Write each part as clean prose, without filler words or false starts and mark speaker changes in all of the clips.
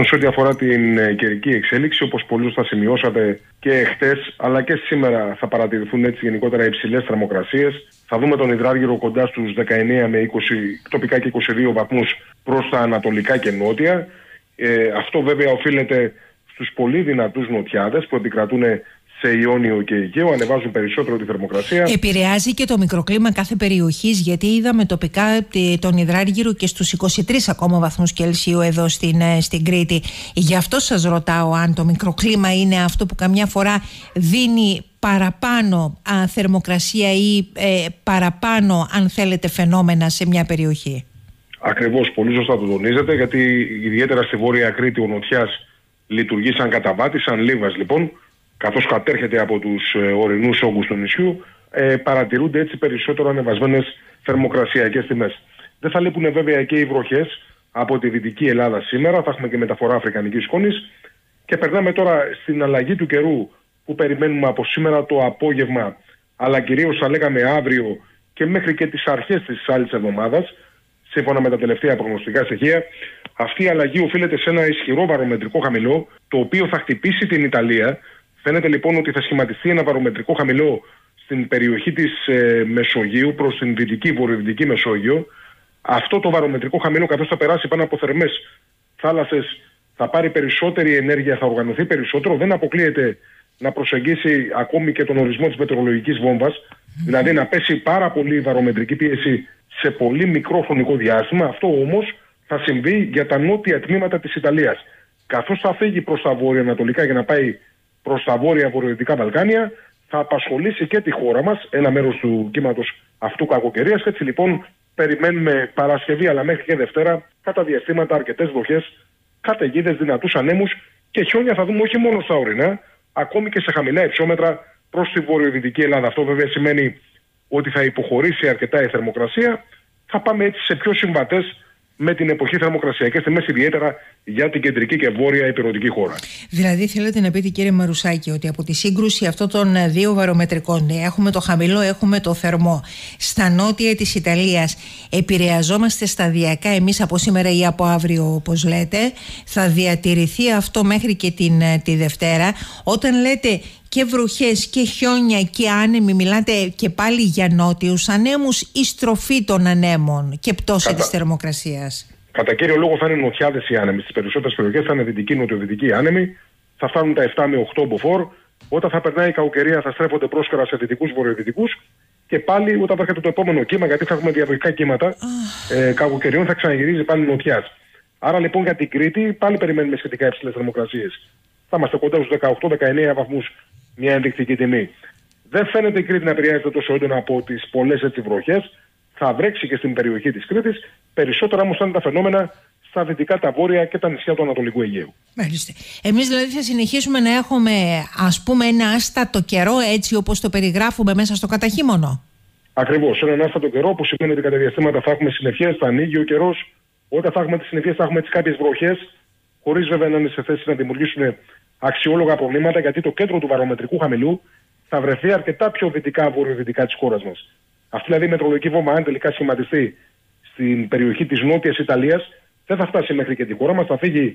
Speaker 1: Σε ό,τι αφορά την καιρική εξέλιξη, όπως πολύ σωστά σημειώσατε και χτες αλλά και σήμερα, θα παρατηρηθούν έτσι γενικότερα υψηλές θερμοκρασίες. Θα δούμε τον υδράργυρο κοντά στους 19 με 20, τοπικά και 22 βαθμούς προς τα ανατολικά και νότια. Αυτό βέβαια οφείλεται στους πολύ δυνατούς νοτιάδες που επικρατούν σε Ιόνιο και Αιγαίο, ανεβάζουν περισσότερο τη θερμοκρασία.
Speaker 2: Επηρεάζει και το μικροκλίμα κάθε περιοχής, γιατί είδαμε τοπικά τον υδράργυρο και στους 23 ακόμα βαθμούς Κελσίου εδώ στην Κρήτη. Γι' αυτό σας ρωτάω αν το μικροκλίμα είναι αυτό που καμιά φορά δίνει παραπάνω θερμοκρασία ή παραπάνω, αν θέλετε, φαινόμενα σε μια περιοχή.
Speaker 1: Ακριβώς, πολύ σωστά το τονίζετε, γιατί ιδιαίτερα στη Βόρεια Κρήτη ο νοτιάς λειτουργεί σαν καταβάτη, σαν λίβας λοιπόν, καθώς κατέρχεται από τους ορεινούς όγκους του νησιού, παρατηρούνται έτσι περισσότερο ανεβασμένες θερμοκρασιακές τιμές. Δεν θα λείπουν βέβαια και οι βροχές από τη Δυτική Ελλάδα σήμερα, θα έχουμε και μεταφορά αφρικανικής σκόνης και περνάμε τώρα στην αλλαγή του καιρού που περιμένουμε από σήμερα το απόγευμα, αλλά κυρίως θα λέγαμε αύριο και μέχρι και τις αρχές της άλλης εβδομάδας, σύμφωνα με τα τελευταία προγνωστικά στοιχεία. Αυτή η αλλαγή οφείλεται σε ένα ισχυρό βαρομετρικό χαμηλό, το οποίο θα χτυπήσει την Ιταλία. Φαίνεται λοιπόν ότι θα σχηματιστεί ένα βαρομετρικό χαμηλό στην περιοχή της Μεσογείου προς την δυτική βορειοδυτική Μεσόγειο. Αυτό το βαρομετρικό χαμηλό, καθώς θα περάσει πάνω από θερμές θάλασσες, θα πάρει περισσότερη ενέργεια, θα οργανωθεί περισσότερο. Δεν αποκλείεται να προσεγγίσει ακόμη και τον ορισμό της μετεωρολογικής βόμβας, δηλαδή να πέσει πάρα πολύ βαρομετρική πίεση σε πολύ μικρό χρονικό διάστημα. Αυτό όμως θα συμβεί για τα νότια τμήματα της Ιταλίας. Καθώς θα φύγει προς τα βορειοανατολικά για να πάει προς τα βόρεια-βορειοδυτικά Βαλκάνια, θα απασχολήσει και τη χώρα μας, ένα μέρος του κύματος αυτού κακοκαιρίας. Έτσι λοιπόν περιμένουμε Παρασκευή αλλά μέχρι και Δευτέρα κατά διαστήματα αρκετές βροχές, καταιγίδες, δυνατούς ανέμους και χιόνια θα δούμε όχι μόνο στα ορεινά, ακόμη και σε χαμηλά υψόμετρα προς τη βορειοδυτική Ελλάδα. Αυτό βέβαια σημαίνει ότι θα υποχωρήσει αρκετά η θερμοκρασία. Θα πάμε έτσι σε πιο συμβατές με την εποχή θερμοκρασιακές τιμές, ιδιαίτερα για την κεντρική και βόρεια ηπειρωτική χώρα.
Speaker 2: Δηλαδή, θέλετε να πείτε, κύριε Μαρουσάκη, ότι από τη σύγκρουση αυτών των δύο βαρομετρικών, έχουμε το χαμηλό, έχουμε το θερμό, στα νότια της Ιταλίας, επηρεαζόμαστε σταδιακά εμείς από σήμερα ή από αύριο, όπως λέτε, θα διατηρηθεί αυτό μέχρι και τη Δευτέρα. Όταν λέτε και βροχές και χιόνια και άνεμοι, μιλάτε και πάλι για νότιους ανέμους ή στροφή των ανέμων και πτώση της θερμοκρασίας?
Speaker 1: Κατά κύριο λόγο θα είναι νοτιάδες οι άνεμοι. Στις περισσότερες περιοχές θα είναι δυτική-νοτιοδυτική άνεμοι. Θα φτάνουν τα 7 με 8 μποφόρ. Όταν θα περνάει η κακοκαιρία θα στρέφονται πρόσκαιρα σε δυτικούς-βορειοδυτικούς. Και πάλι όταν θα έρχεται το επόμενο κύμα, γιατί θα έχουμε διαδοχικά κύματα κακοκαιριών, θα ξαναγυρίζει πάλι νοτιάς. Άρα λοιπόν για την Κρήτη πάλι περιμένουμε σχετικά υψηλές θερμοκρασίες. Θα είμαστε κοντά στους 18-19 βαθμούς, μια ενδεικτική τιμή. Δεν φαίνεται η Κρήτη να επηρεάζεται τόσο έντονα από τις πολλές έτσι βροχές. Θα βρέξει και στην περιοχή της Κρήτης. Περισσότερα όμως θα είναι τα φαινόμενα στα δυτικά, τα βόρεια και τα νησιά του Ανατολικού Αιγαίου.
Speaker 2: Μάλιστα. Εμείς δηλαδή θα συνεχίσουμε να έχουμε, ας πούμε, ένα άστατο καιρό, έτσι όπως το περιγράφουμε μέσα στο καταχείμωνο?
Speaker 1: Ακριβώς. Έναν άστατο καιρό που σημαίνει ότι κατά διαστήματα θα έχουμε συννεφιές, θα ανοίγει ο καιρός. Όταν θα έχουμε τις συννεφιές θα έχουμε έτσι κάποιες βροχές, χωρίς βέβαια να είναι σε θέση να δημιουργήσουν αξιόλογα προβλήματα, γιατί το κέντρο του βαρομετρικού χαμηλού θα βρεθεί αρκετά πιο δυτικά-βορειοδυτικά της χώρας μας. Αυτή δηλαδή η μετεωρολογική βόμβα, αν τελικά σχηματιστεί στην περιοχή της νότιας Ιταλίας, δεν θα φτάσει μέχρι και τη χώρα μας, θα φύγει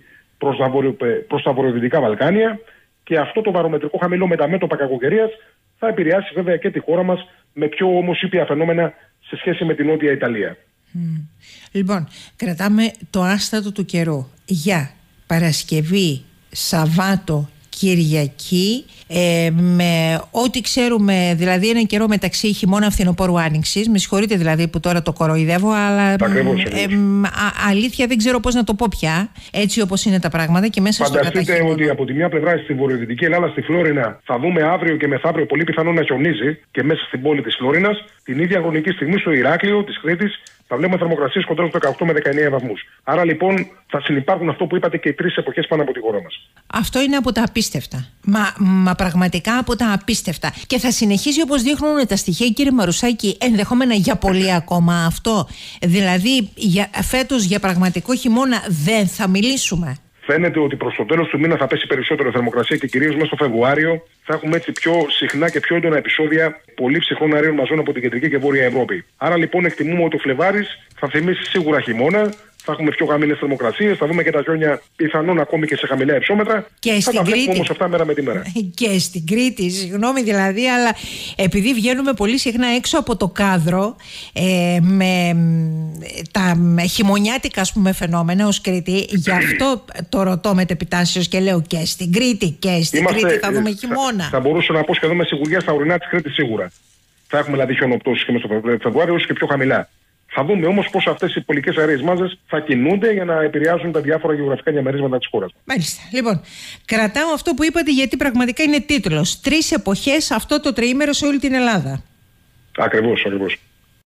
Speaker 1: προς τα βορειοδυτικά Βαλκάνια και αυτό το βαρομετρικό χαμηλό με τα μέτωπα κακοκαιρίας θα επηρεάσει βέβαια και τη χώρα μας με πιο όμως ήπια φαινόμενα σε σχέση με την νότια Ιταλία.
Speaker 2: Λοιπόν, κρατάμε το άστατο του καιρού για Παρασκευή, Σαββάτο, Κυριακή, με ό,τι ξέρουμε, δηλαδή ένα καιρό μεταξύ χειμώνα, φθινοπόρου, άνοιξης. Με συγχωρείτε δηλαδή που τώρα το κοροϊδεύω, αλλά αλήθεια δεν ξέρω πώς να το πω πια, έτσι όπως είναι τα πράγματα και μέσα στο καταχείμωνο.
Speaker 1: Φανταστείτε ότι από τη μια πλευρά στη βορειοδυτική Ελλάδα, στη Φλόρινα, θα δούμε αύριο και μεθαύριο πολύ πιθανό να χιονίζει και μέσα στην πόλη της Φλόρινας. Την ίδια χρονική στιγμή στο Ηράκλειο της Κρήτης θα βλέπουμε θερμοκρασίες κοντά στους 18 με 19 βαθμούς. Άρα λοιπόν θα συνυπάρχουν αυτό που είπατε και οι τρεις εποχές πάνω από τη χώρα μας. Αυτό
Speaker 2: είναι από τα απίστευτα. Μα πραγματικά από τα απίστευτα. Και θα συνεχίσει όπως δείχνουν τα στοιχεία, κύριε Μαρουσάκη, ενδεχόμενα για πολύ ακόμα αυτό. Δηλαδή φέτος για πραγματικό χειμώνα δεν θα μιλήσουμε?
Speaker 1: Φαίνεται ότι προς το τέλος του μήνα θα πέσει περισσότερο θερμοκρασία και κυρίως μέσα στο Φεβρουάριο θα έχουμε έτσι πιο συχνά και πιο έντονα επεισόδια πολύ ψυχρών αερίων μαζών από την κεντρική και βόρεια Ευρώπη. Άρα λοιπόν εκτιμούμε ότι ο Φλεβάρης θα θυμίσει σίγουρα χειμώνα, θα έχουμε πιο χαμηλές θερμοκρασίες, θα δούμε και τα χιόνια πιθανόν ακόμη και σε χαμηλά υψόμετρα.
Speaker 2: Και
Speaker 1: θα τα βλέπουμε όμως αυτά μέρα με τη μέρα.
Speaker 2: Και στην Κρήτη, συγγνώμη δηλαδή, αλλά επειδή βγαίνουμε πολύ συχνά έξω από το κάδρο με τα χειμωνιάτικα, ας πούμε, φαινόμενα ως Κρήτη, γι' αυτό το ρωτώ μετεπιτάσεως και λέω και στην Κρήτη Κρήτη θα δούμε χειμώνα.
Speaker 1: Θα μπορούσα να πω σχεδόν με σιγουριά στα ορεινά της Κρήτης σίγουρα. Θα έχουμε δηλαδή χιονοπτώσεις και μέσα στο Φεβρουάριο, όσο και πιο χαμηλά. Θα δούμε όμως πώς αυτές οι πολικές αερίες μάζες θα κινούνται για να επηρεάζουν τα διάφορα γεωγραφικά διαμερίσματα της χώρας.
Speaker 2: Μάλιστα. Λοιπόν, κρατάω αυτό που είπατε, γιατί πραγματικά είναι τίτλος. 3 εποχές αυτό το τριήμερο σε όλη την Ελλάδα.
Speaker 1: Ακριβώς.